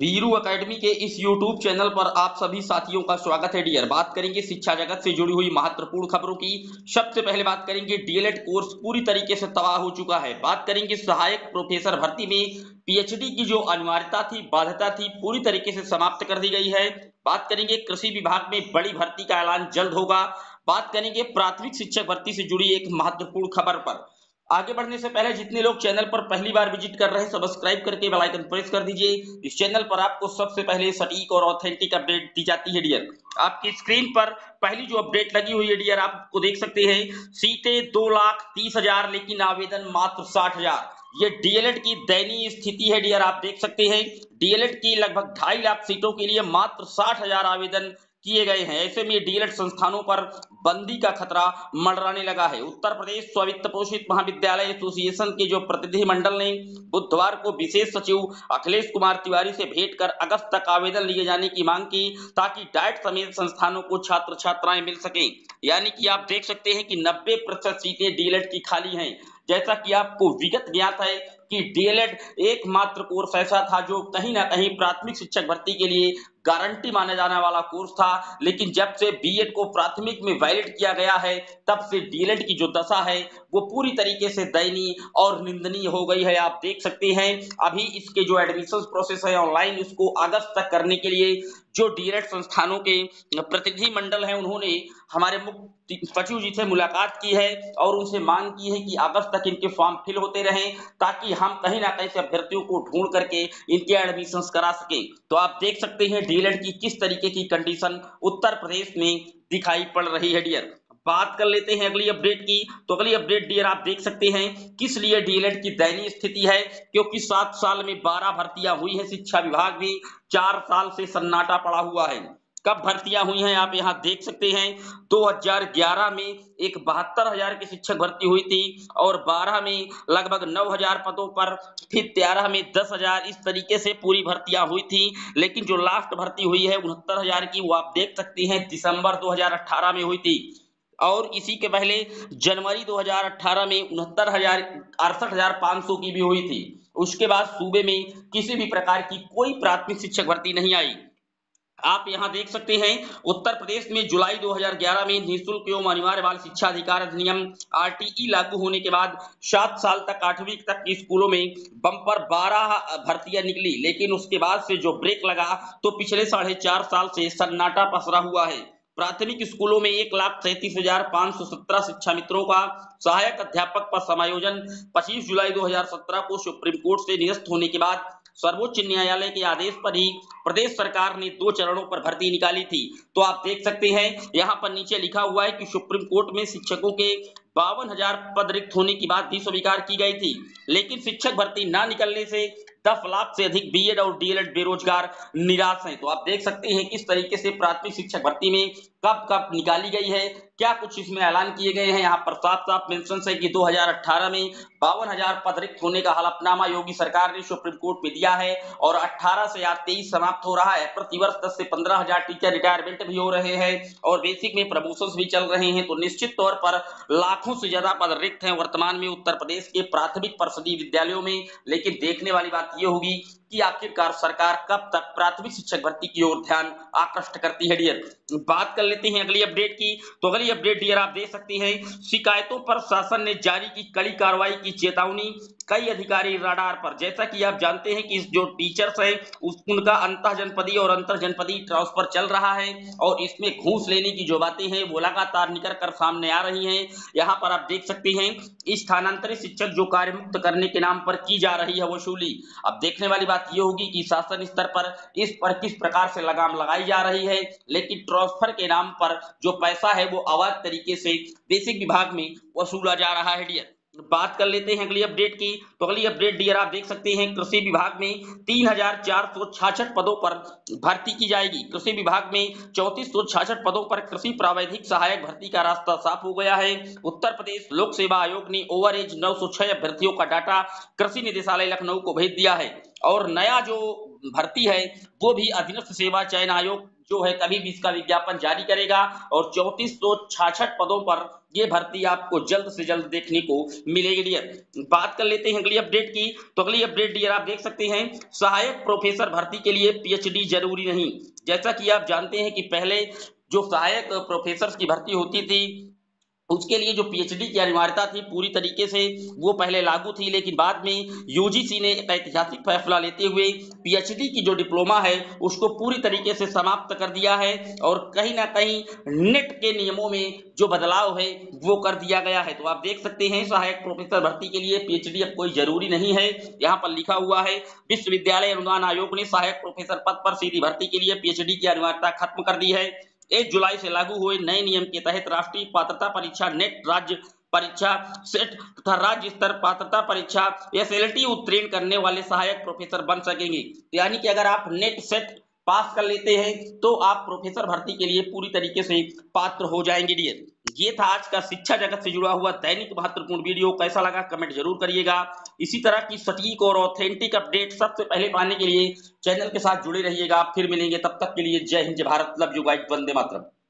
Veeru academy के इस YouTube channel पर आप सभी साथियों का स्वागत है डियर। बात करेंगे शिक्षा जगत से जुड़ी हुई महत्वपूर्ण खबरों की। सबसे पहले बात करेंगे डीएलएड कोर्स पूरी तरीके से तबाह हो चुका है। बात करेंगे सहायक प्रोफेसर भर्ती में पीएचडी की जो अनिवार्यता थी, बाध्यता थी, पूरी तरीके से समाप्त कर दी गई है। बात करेंगे कृषि विभाग में बड़ी भर्ती का ऐलान जल्द होगा। बात करेंगे प्राथमिक शिक्षक भर्ती से जुड़ी एक महत्वपूर्ण खबर पर। आगे बढ़ने से पहले जितने लोग चैनल पर पहली बार विजिट कर रहे हैं, सब्सक्राइब करके बेल आइकन प्रेस कर दीजिए। इस चैनल पर आपको सबसे पहले सटीक और ऑथेंटिक अपडेट दी जाती है डियर। आपकी स्क्रीन पर पहली जो अपडेट लगी हुई है डियर, आपको देख सकते हैं। सीटें 2,30,000 लेकिन आवेदन मात्र 60,000। ये डीएलएड की दयनीय स्थिति है डियर। आप देख सकते हैं डीएलएड की लगभग 2.5 लाख सीटों के लिए मात्र 60,000 आवेदन किए गए हैं। ऐसे में डीएलएड संस्थानों पर बंदी का खतरा मंडराने लगा है। उत्तर प्रदेश स्ववित्त पोषित महाविद्यालय एसोसिएशन के जो प्रतिनिधिमंडल ने बुधवार को विशेष सचिव अखिलेश कुमार तिवारी से भेंट कर अगस्त तक आवेदन लिए जाने की मांग की, ताकि डाइट समेत संस्थानों को छात्र छात्राएं मिल सकें। यानी कि आप देख सकते हैं कि 90% सीटें डीएलएड की खाली हैं। जैसा कि आपको विगत ज्ञात है कि डीएलएड एकमात्र कोर्स ऐसा था जो कहीं ना कहीं प्राथमिक शिक्षक भर्ती के लिए गारंटी माना जाने वाला कोर्स था। लेकिन जब से बीएड को प्राथमिक में वैलिड किया गया है, तब से डीएलएड की जो दशा है वो पूरी तरीके से दयनीय और निंदनीय हो गई है। आप देख सकते हैं अभी इसके जो एडमिशन प्रोसेस है ऑनलाइन, उसको अगस्त तक करने के लिए जो डीएलएड संस्थानों के प्रतिनिधि मंडल हैं, उन्होंने हमारे मुख्य सचिव जी से मुलाकात की है और उनसे मांग की है कि अगस्त तक इनके फॉर्म फिल होते रहें, ताकि हम कहीं ना कहीं से अभ्यर्थियों को ढूंढ करके इनके एडमिशन करा सकें। तो आप देख सकते हैं डीएलएड की किस तरीके की कंडीशन उत्तर प्रदेश में दिखाई पड़ रही है डियर। बात कर लेते हैं अगली अपडेट की। तो अगली अपडेट डियर आप देख सकते हैं किस लिए डीएलएड की दयनीय स्थिति है। क्योंकि 7 साल में 12 भर्तियां हुई हैं। शिक्षा विभाग भी 4 साल से सन्नाटा पड़ा हुआ है। कब भर्तियां हुई हैं आप यहां देख सकते हैं। 2011 में एक 72,000 की शिक्षक भर्ती हुई थी और 12 में लगभग 9,000 पदों पर, फिर 13 में 10,000, इस तरीके से पूरी भर्तियां हुई थी। लेकिन जो लास्ट भर्ती हुई है 69,000 की, वो आप देख सकते हैं दिसंबर 2018 में हुई थी। और इसी के पहले जनवरी 2018 में 68,500 की भी हुई थी। उसके बाद सूबे में किसी भी प्रकार की कोई प्राथमिक शिक्षक भर्ती नहीं आई। आप यहां देख सकते हैं उत्तर प्रदेश में जुलाई 2011 में निःशुल्क एवं अनिवार्य बाल शिक्षा अधिकार अधिनियम आरटीई लागू होने के बाद 7 साल तक 8वीं तक के स्कूलों में बम्पर 12 भर्तियां निकली। लेकिन उसके बाद से जो ब्रेक लगा, तो पिछले 4.5 साल से सन्नाटा पसरा हुआ है। प्राथमिक स्कूलों में 1,33,517 शिक्षा मित्रों का सहायक अध्यापक पर समायोजन 25 जुलाई 2017 को सुप्रीम कोर्ट से निरस्त होने के बाद सर्वोच्च न्यायालय के आदेश पर ही प्रदेश सरकार ने 2 चरणों पर भर्ती निकाली थी। तो आप देख सकते हैं यहाँ पर नीचे लिखा हुआ है कि सुप्रीम कोर्ट में शिक्षकों के 52,000 पद रिक्त होने की बात भी स्वीकार की गई थी। लेकिन शिक्षक भर्ती ना निकलने से 10 लाख से अधिक बीएड और डीएलएड बेरोजगार निराश हैं। तो आप देख सकते हैं किस तरीके से प्राथमिक शिक्षक भर्ती में कब कब निकाली गई है, क्या कुछ इसमें ऐलान किए गए हैं। यहाँ पर साफ साफ मेंशन है कि 2018 में 52,000 पद रिक्त होने का हलफनामा योगी सरकार ने सुप्रीम कोर्ट में दिया है और 18 से आज 23 समाप्त हो रहा है। प्रतिवर्ष 10 से 15,000 टीचर रिटायरमेंट भी हो रहे हैं और बेसिक में प्रमोशंस भी चल रहे हैं। तो निश्चित तौर पर लाखों से ज्यादा पद रिक्त हैं वर्तमान में उत्तर प्रदेश के प्राथमिक परिषदीय विद्यालयों में। लेकिन देखने वाली बात यह होगी कि आखिरकार सरकार कब तक प्राथमिक शिक्षक भर्ती की ओर ध्यान आकृष्ट करती है डियर। बात कर लेते हैं अगली अपडेट की। तो अगली अपडेट डियर आप देख सकते हैं शिकायतों पर शासन ने जारी की कड़ी कार्रवाई की चेतावनी, कई अधिकारी रडार पर। जैसा कि आप जानते हैं कि जो टीचर्स है उनका अंतर जनपदीय और अंतर जनपदीय ट्रांसफर चल रहा है और इसमें घूस लेने की जो बातें हैं वो लगातार निकल कर सामने आ रही हैं। यहाँ पर आप देख सकते हैं स्थानांतरित शिक्षक जो कार्य मुक्त करने के नाम पर की जा रही है वसूली। अब देखने वाली बात यह होगी कि शासन स्तर पर इस पर किस प्रकार से लगाम लगाई जा रही है। लेकिन ट्रांसफर के नाम पर जो पैसा है वो अवैध तरीके से बेसिक विभाग में वसूला जा रहा है डियर। बात कर लेते हैं अगली अपडेट की। तो अगली अपडेट डियर आप देख सकते हैं कृषि विभाग में 3,466 पदों पर भर्ती की जाएगी। कृषि विभाग में 3,466 पदों पर कृषि प्रावैधिक सहायक भर्ती का रास्ता साफ हो गया है। उत्तर प्रदेश लोक सेवा आयोग ने ओवर एज 906 अभ्यर्थियों का डाटा कृषि निदेशालय लखनऊ को भेज दिया है। और नया जो भर्ती है वो भी अधीनस्थ सेवा चयन आयोग जो है कभी भी इसका विज्ञापन जारी करेगा और 3466 पदों पर ये भर्ती आपको जल्द से जल्द देखने को मिलेगी डियर। बात कर लेते हैं अगली अपडेट की। तो अगली अपडेट डियर आप देख सकते हैं, सहायक प्रोफेसर भर्ती के लिए पीएचडी जरूरी नहीं। जैसा कि आप जानते हैं कि पहले जो सहायक प्रोफेसर की भर्ती होती थी उसके लिए जो पीएचडी की अनिवार्यता थी पूरी तरीके से वो पहले लागू थी, लेकिन बाद में यूजीसी ने एक ऐतिहासिक फैसला लेते हुए पीएचडी की जो डिप्लोमा है उसको पूरी तरीके से समाप्त कर दिया है और कहीं ना कहीं नेट के नियमों में जो बदलाव है वो कर दिया गया है। तो आप देख सकते हैं सहायक प्रोफेसर भर्ती के लिए पीएचडी अब कोई जरूरी नहीं है। यहाँ पर लिखा हुआ है विश्वविद्यालय अनुदान आयोग ने सहायक प्रोफेसर पद पर सीधी भर्ती के लिए पीएचडी की अनिवार्यता खत्म कर दी है। 1 जुलाई से लागू हुए नए नियम के तहत राष्ट्रीय पात्रता परीक्षा नेट, राज्य परीक्षा सेट तथा राज्य स्तर पात्रता परीक्षा एसएलटी उत्तीर्ण करने वाले सहायक प्रोफेसर बन सकेंगे। यानी कि अगर आप नेट सेट पास कर लेते हैं तो आप प्रोफेसर भर्ती के लिए पूरी तरीके से पात्र हो जाएंगे डियर। ये था आज का शिक्षा जगत से जुड़ा हुआ दैनिक महत्वपूर्ण वीडियो। कैसा लगा कमेंट जरूर करिएगा। इसी तरह की सटीक और ऑथेंटिक अपडेट सबसे पहले पाने के लिए चैनल के साथ जुड़े रहिएगा। फिर मिलेंगे, तब तक के लिए जय हिंद, जय भारत, लव यू गाइस, वंदे मातरम।